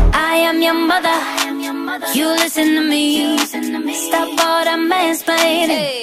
I am your mother. You listen to me. Stop all that mansplaining.